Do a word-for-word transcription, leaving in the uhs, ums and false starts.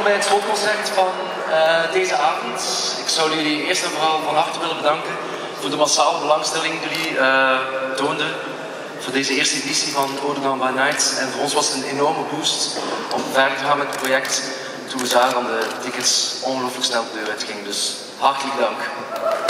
bij het slotconcert van uh, deze avond. Ik zou jullie eerst en vooral van harte willen bedanken voor de massale belangstelling die jullie uh, toonden voor deze eerste editie van Odedan by Night. En voor ons was het een enorme boost om verder te gaan met het project toen we zagen dat de tickets ongelooflijk snel de deur uitgingen. Dus hartelijk dank.